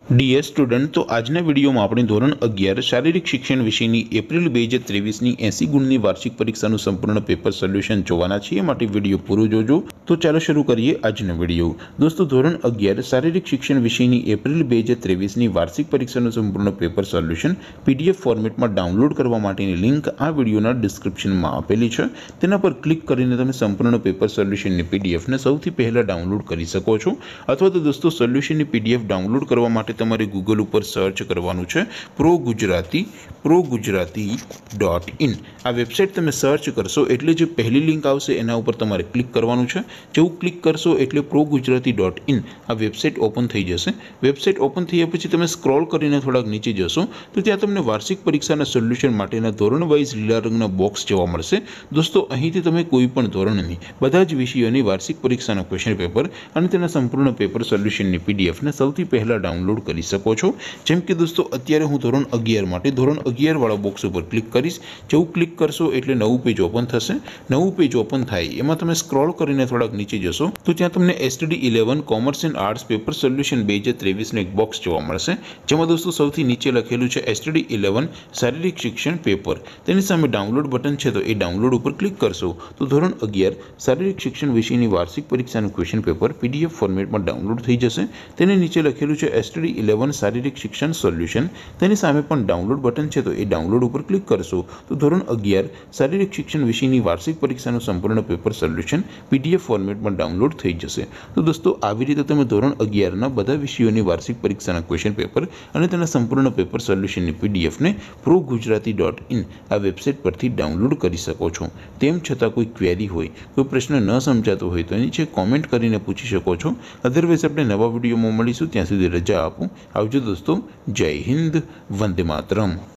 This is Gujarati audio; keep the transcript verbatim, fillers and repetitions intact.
ડીએર સ્ટુડન્ટ, તો આજના વિડીયોમાં આપણે ધોરણ અગિયાર શારીરિક શિક્ષણ વિષયની એપ્રિલ બે હજાર ત્રેવીસની એંસી ગુણની વાર્ષિક પરીક્ષાનું સંપૂર્ણ પેપર સોલ્યુશન જોવાના છીએ, માટે વિડીયો પૂરો જોજો। તો ચાલો શરૂ કરીએ આજનો વિડીયો। દોસ્તો, ધોરણ અગિયાર શારીરિક શિક્ષણ વિષયની એપ્રિલ બે હજાર ત્રેવીસની વાર્ષિક પરીક્ષાનું સંપૂર્ણ પેપર સોલ્યુશન પીડીએફ ફોર્મેટમાં ડાઉનલોડ કરવા માટેની લિંક આ વિડીયોના ડિસ્ક્રિપ્શનમાં આપેલી છે। તેના પર ક્લિક કરીને તમે સંપૂર્ણ પેપર સોલ્યુશનની પીડીએફને સૌથી પહેલાં ડાઉનલોડ કરી શકો છો, અથવા તો દોસ્તો સોલ્યુશનની પીડીએફ ડાઉનલોડ કરવા માટે તમારે ગૂગલ ઉપર સર્ચ કરવાનું છે pro Gujarati pro Gujarati dot in. આ વેબસાઇટ તમે સર્ચ કરશો એટલે જે પહેલી લિંક આવશે એના ઉપર તમારે ક્લિક કરવાનું છે। જેવું ક્લિક કરશો એટલે પ્રો ગુજરાતી ડોટ ઇન આ વેબસાઇટ ઓપન થઈ જશે। વેબસાઇટ ઓપન થયા પછી તમે સ્ક્રોલ કરીને થોડાક નીચે જશો તો ત્યાં તમને વાર્ષિક પરીક્ષાના સોલ્યુશન માટેના ધોરણ વાઇઝ લીલા રંગના બોક્સ જોવા મળશે। દોસ્તો, અહીંથી તમે કોઈ પણ ધોરણની બધા જ વિષયોની વાર્ષિક પરીક્ષાના ક્વેશ્ચન પેપર અને તેના સંપૂર્ણ પેપર સોલ્યુશનની પીડીએફને સૌથી પહેલાં ડાઉનલોડ કરી શકો છો। જેમ કે દોસ્તો, અત્યારે હું ધોરણ અગિયાર માટે ધોરણ અગિયાર વાળા બોક્સ ઉપર ક્લિક કરીશ। જેવું ક્લિક કરશો એટલે નવું પેજ ઓપન થશે। નવું પેજ ઓપન થાય એમાં તમે સ્ક્રોલ કરીને થોડાક નીચે જશો તો ત્યાં તમને STD eleven commerce and arts paper solution બે હજાર ત્રેવીસનું એક બોક્સ જોવા મળશે, જેમાં દોસ્તો સૌથી નીચે લખેલું છે એસટીડી ઇલેવન શારીરિક શિક્ષણ પેપર। તેની સામે ડાઉનલોડ બટન છે, તો એ ડાઉનલોડ ઉપર ક્લિક કરશો તો ધોરણ અગિયાર શારીરિક શિક્ષણ વિષયની વાર્ષિક પરીક્ષાનું ક્વેશ્ચન પેપર પીડીએફ ફોર્મેટમાં ડાઉનલોડ થઈ જશે। તેની નીચે લખેલું છે એસટીડી ઇલેવન શારીરિક શિક્ષણ સોલ્યુશન। તેની સામે પણ ડાઉનલોડ બટન છે, તો એ ડાઉનલોડ ઉપર ક્લિક કરશો તો ધોરણ અગિયાર શારીરિક શિક્ષણ વિષયની વાર્ષિક પરીક્ષાનું સંપૂર્ણ પેપર સોલ્યુશન પીડીએફ ફોર્મેટમાં ડાઉનલોડ થઈ જશે। તો દોસ્તો, આવી રીતે તમે ધોરણ અગિયારના બધા વિષયોની વાર્ષિક પરીક્ષાના ક્વેશ્ચન પેપર અને તેના સંપૂર્ણ પેપર સોલ્યુશનની પીડીએફને પ્રો ગુજરાતી ડોટ ઇન આ વેબસાઇટ પરથી ડાઉનલોડ કરી શકો છો। તેમ છતાં કોઈ ક્વેરી હોય, કોઈ પ્રશ્ન ન સમજાતો હોય તો નીચે કોમેન્ટ કરીને પૂછી શકો છો। અધરવાઇઝ આપણે નવા વિડીયોમાં મળીશું, ત્યાં સુધી રજા આપો। આવજો દોસ્તો, જય હિન્દ, વંદે માતરમ।